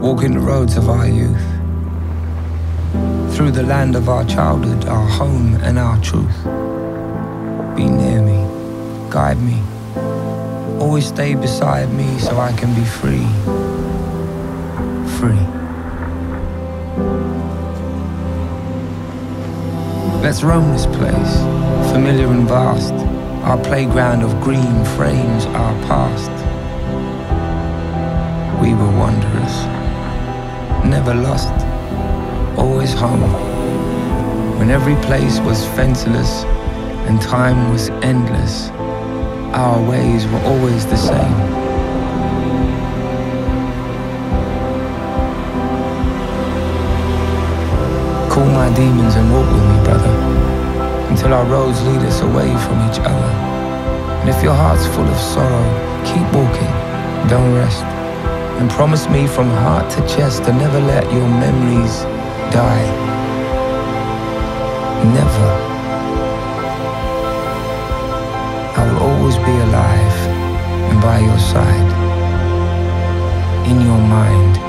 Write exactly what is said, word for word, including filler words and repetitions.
walking the roads of our youth, through the land of our childhood, our home and our truth. Be near me, guide me, always stay beside me so I can be free, free. Let's roam this place, familiar and vast, our playground of green frames our past. We were wanderers, never lost, always home, when every place was fenceless and time was endless. Our ways were always the same. Call my demons and walk with me, brother, until our roads lead us away from each other. And if your heart's full of sorrow, keep walking, don't rest. And promise me from heart to chest to never let your memories die. Never. I will always be alive and by your side, in your mind.